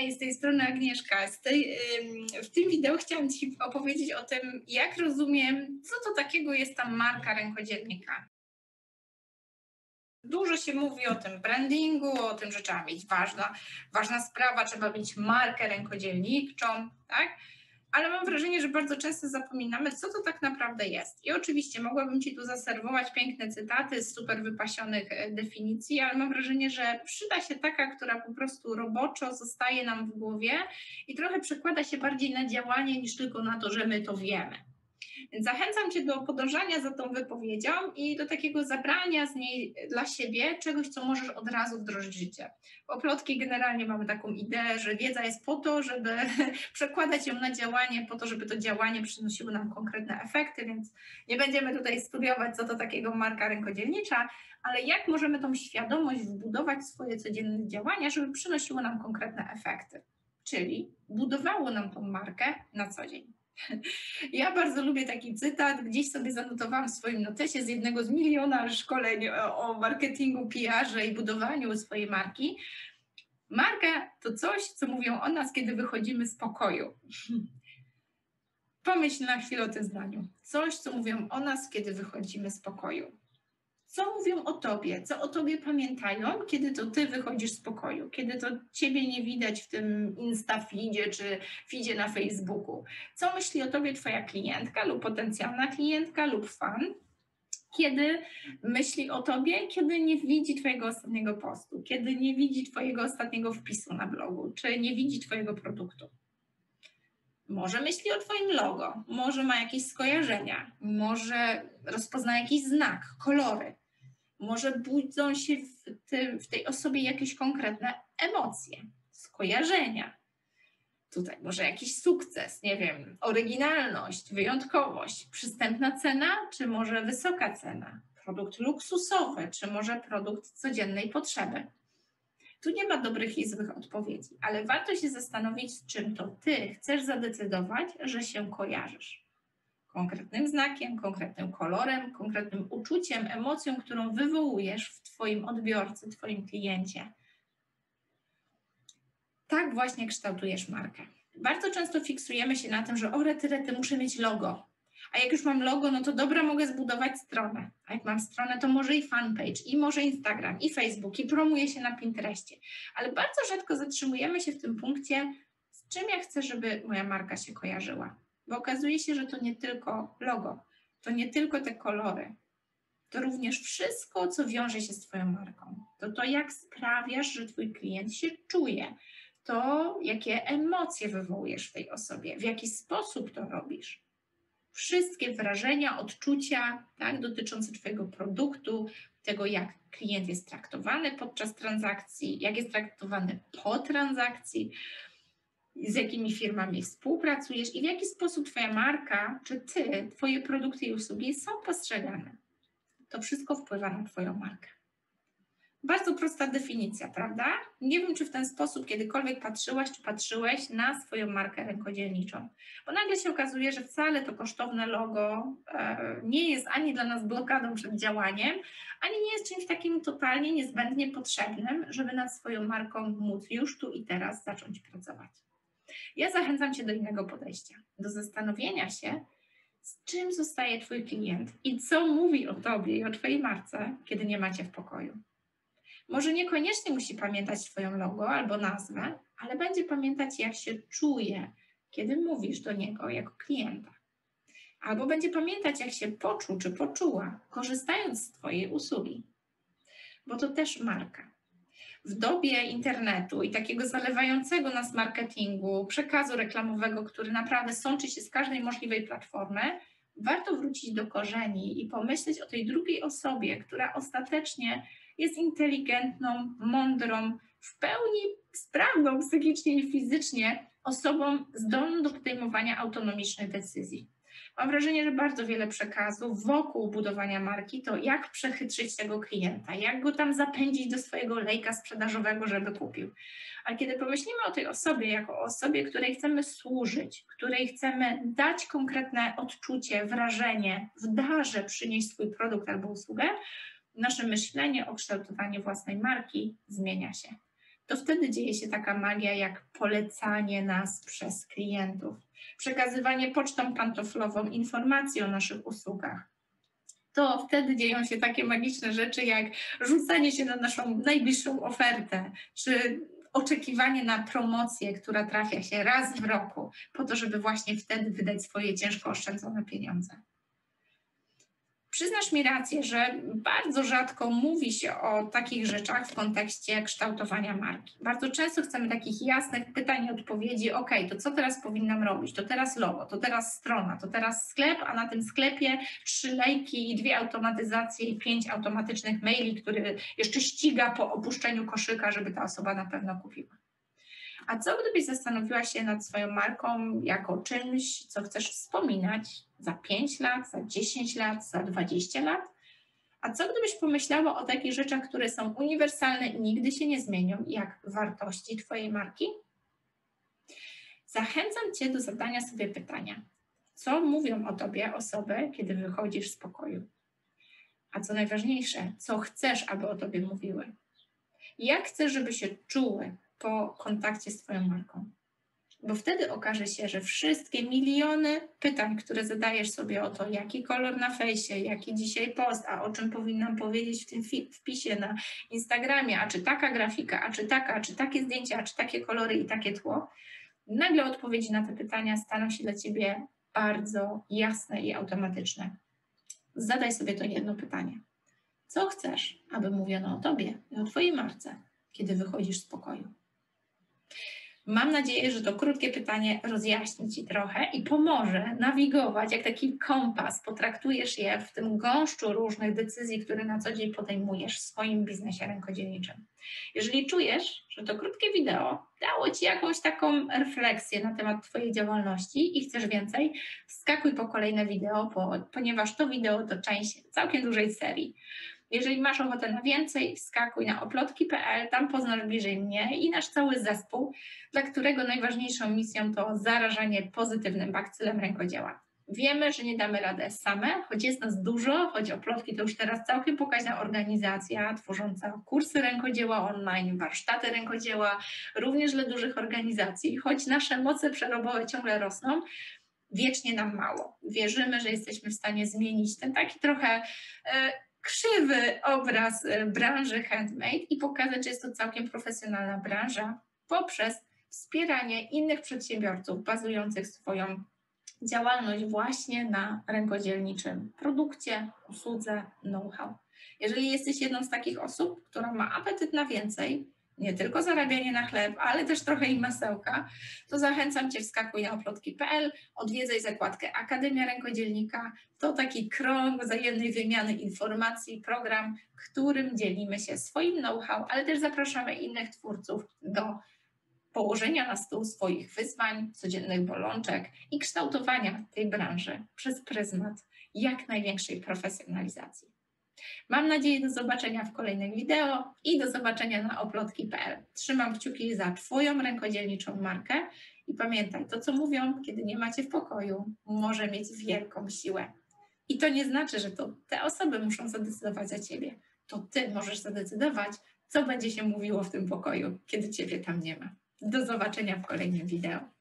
Hej, z tej strony Agnieszka. W tym wideo chciałam Ci opowiedzieć o tym, jak rozumiem, co to takiego jest ta marka rękodzielnika. Dużo się mówi o tym brandingu, o tym, że trzeba mieć ważna sprawa, trzeba mieć markę rękodzielniczą, tak? Ale mam wrażenie, że bardzo często zapominamy, co to tak naprawdę jest. I oczywiście mogłabym Ci tu zaserwować piękne cytaty z super wypasionych definicji, ale mam wrażenie, że przyda się taka, która po prostu roboczo zostaje nam w głowie i trochę przekłada się bardziej na działanie niż tylko na to, że my to wiemy. Więc zachęcam Cię do podążania za tą wypowiedzią i do takiego zabrania z niej dla siebie czegoś, co możesz od razu wdrożyć w życie. Bo plotki generalnie mamy taką ideę, że wiedza jest po to, żeby przekładać ją na działanie, po to, żeby to działanie przynosiło nam konkretne efekty, więc nie będziemy tutaj studiować, co to takiego marka rękodzielnicza, ale jak możemy tą świadomość wbudować w swoje codzienne działania, żeby przynosiło nam konkretne efekty, czyli budowało nam tą markę na co dzień. Ja bardzo lubię taki cytat, gdzieś sobie zanotowałam w swoim notesie z jednego z miliona szkoleń o marketingu, PR-ze i budowaniu swojej marki. Marka to coś, co mówią o nas, kiedy wychodzimy z pokoju. Pomyśl na chwilę o tym zdaniu. Coś, co mówią o nas, kiedy wychodzimy z pokoju. Co mówią o tobie, co o tobie pamiętają, kiedy to ty wychodzisz z pokoju, kiedy to ciebie nie widać w tym Insta-feedzie czy feedzie na Facebooku. Co myśli o tobie twoja klientka lub potencjalna klientka lub fan, kiedy myśli o tobie, kiedy nie widzi twojego ostatniego postu, kiedy nie widzi twojego ostatniego wpisu na blogu, czy nie widzi twojego produktu. Może myśli o twoim logo, może ma jakieś skojarzenia, może rozpozna jakiś znak, kolory. Może budzą się w tej osobie jakieś konkretne emocje, skojarzenia. Tutaj może jakiś sukces, nie wiem, oryginalność, wyjątkowość, przystępna cena, czy może wysoka cena, produkt luksusowy, czy może produkt codziennej potrzeby. Tu nie ma dobrych i złych odpowiedzi, ale warto się zastanowić, z czym to ty chcesz zadecydować, że się kojarzysz. Konkretnym znakiem, konkretnym kolorem, konkretnym uczuciem, emocją, którą wywołujesz w twoim odbiorcy, twoim kliencie. Tak właśnie kształtujesz markę. Bardzo często fiksujemy się na tym, że o rety, muszę mieć logo. A jak już mam logo, no to dobra, mogę zbudować stronę. A jak mam stronę, to może i fanpage, i może Instagram, i Facebook, i promuję się na Pinterestie. Ale bardzo rzadko zatrzymujemy się w tym punkcie, z czym ja chcę, żeby moja marka się kojarzyła. Bo okazuje się, że to nie tylko logo, to nie tylko te kolory, to również wszystko, co wiąże się z twoją marką. To jak sprawiasz, że twój klient się czuje, to jakie emocje wywołujesz w tej osobie, w jaki sposób to robisz. Wszystkie wrażenia, odczucia, tak, dotyczące twojego produktu, tego, jak klient jest traktowany podczas transakcji, jak jest traktowany po transakcji, z jakimi firmami współpracujesz i w jaki sposób twoja marka, czy ty, twoje produkty i usługi są postrzegane. To wszystko wpływa na twoją markę. Bardzo prosta definicja, prawda? Nie wiem, czy w ten sposób kiedykolwiek patrzyłaś, czy patrzyłeś na swoją markę rękodzielniczą. Bo nagle się okazuje, że wcale to kosztowne logo nie jest ani dla nas blokadą przed działaniem, ani nie jest czymś takim totalnie niezbędnie potrzebnym, żeby nad swoją marką móc już tu i teraz zacząć pracować. Ja zachęcam Cię do innego podejścia, do zastanowienia się, z czym zostaje Twój klient i co mówi o Tobie i o Twojej marce, kiedy nie macie w pokoju. Może niekoniecznie musi pamiętać Twoją logo albo nazwę, ale będzie pamiętać, jak się czuje, kiedy mówisz do niego jako klienta. Albo będzie pamiętać, jak się poczuł czy poczuła, korzystając z Twojej usługi. Bo to też marka. W dobie internetu i takiego zalewającego nas marketingu, przekazu reklamowego, który naprawdę sączy się z każdej możliwej platformy, warto wrócić do korzeni i pomyśleć o tej drugiej osobie, która ostatecznie jest inteligentną, mądrą, w pełni sprawną psychicznie i fizycznie osobą zdolną do podejmowania autonomicznych decyzji. Mam wrażenie, że bardzo wiele przekazów wokół budowania marki to jak przechytrzyć tego klienta, jak go tam zapędzić do swojego lejka sprzedażowego, żeby kupił. A kiedy pomyślimy o tej osobie jako o osobie, której chcemy służyć, której chcemy dać konkretne odczucie, wrażenie, w darze przynieść swój produkt albo usługę, nasze myślenie o kształtowaniu własnej marki zmienia się. to wtedy dzieje się taka magia jak polecanie nas przez klientów, przekazywanie pocztą pantoflową informacji o naszych usługach. To wtedy dzieją się takie magiczne rzeczy jak rzucanie się na naszą najbliższą ofertę, czy oczekiwanie na promocję, która trafia się raz w roku, po to, żeby właśnie wtedy wydać swoje ciężko oszczędzone pieniądze. Przyznasz mi rację, że bardzo rzadko mówi się o takich rzeczach w kontekście kształtowania marki. Bardzo często chcemy takich jasnych pytań i odpowiedzi. OK, to co teraz powinnam robić? To teraz logo, to teraz strona, to teraz sklep, a na tym sklepie 3 lejki i 2 automatyzacje i 5 automatycznych maili, który jeszcze ściga po opuszczeniu koszyka, żeby ta osoba na pewno kupiła. A co gdybyś zastanowiła się nad swoją marką jako czymś, co chcesz wspominać za 5 lat, za 10 lat, za 20 lat? A co gdybyś pomyślała o takich rzeczach, które są uniwersalne i nigdy się nie zmienią, jak wartości twojej marki? Zachęcam cię do zadania sobie pytania. Co mówią o tobie osoby, kiedy wychodzisz z pokoju? A co najważniejsze, co chcesz, aby o tobie mówiły? Jak chcesz, żeby się czuły po kontakcie z twoją marką? Bo wtedy okaże się, że wszystkie miliony pytań, które zadajesz sobie o to, jaki kolor na fejsie, jaki dzisiaj post, a o czym powinnam powiedzieć w tym wpisie na Instagramie, a czy taka grafika, a czy takie zdjęcia, a czy takie kolory i takie tło, nagle odpowiedzi na te pytania staną się dla ciebie bardzo jasne i automatyczne. Zadaj sobie to jedno pytanie. Co chcesz, aby mówiono o tobie i o twojej marce, kiedy wychodzisz z pokoju? Mam nadzieję, że to krótkie pytanie rozjaśni ci trochę i pomoże nawigować jak taki kompas. Potraktujesz je w tym gąszczu różnych decyzji, które na co dzień podejmujesz w swoim biznesie rękodzielniczym. Jeżeli czujesz, że to krótkie wideo dało ci jakąś taką refleksję na temat twojej działalności i chcesz więcej, wskakuj po kolejne wideo, ponieważ to wideo to część całkiem dużej serii. Jeżeli masz ochotę na więcej, wskakuj na oplotki.pl, tam poznasz bliżej mnie i nasz cały zespół, dla którego najważniejszą misją to zarażanie pozytywnym bakcylem rękodzieła. Wiemy, że nie damy rady same, choć jest nas dużo, choć Oplotki to już teraz całkiem pokaźna organizacja tworząca kursy rękodzieła online, warsztaty rękodzieła, również dla dużych organizacji. Choć nasze moce przerobowe ciągle rosną, wiecznie nam mało. Wierzymy, że jesteśmy w stanie zmienić ten taki trochę krzywy obraz branży handmade i pokazać, że jest to całkiem profesjonalna branża poprzez wspieranie innych przedsiębiorców bazujących swoją działalność właśnie na rękodzielniczym produkcie, usłudze, know-how. Jeżeli jesteś jedną z takich osób, która ma apetyt na więcej, nie tylko zarabianie na chleb, ale też trochę i masełka, to zachęcam cię, wskakuj na oplotki.pl, odwiedzaj zakładkę Akademia Rękodzielnika. To taki krąg wzajemnej wymiany informacji, program, którym dzielimy się swoim know-how, ale też zapraszamy innych twórców do położenia na stół swoich wyzwań, codziennych bolączek i kształtowania tej branży przez pryzmat jak największej profesjonalizacji. Mam nadzieję do zobaczenia w kolejnych wideo i do zobaczenia na oplotki.pl. Trzymam kciuki za twoją rękodzielniczą markę i pamiętaj, to co mówią, kiedy nie macie w pokoju, może mieć wielką siłę. I to nie znaczy, że to te osoby muszą zadecydować za ciebie. To ty możesz zadecydować, co będzie się mówiło w tym pokoju, kiedy ciebie tam nie ma. Do zobaczenia w kolejnym wideo.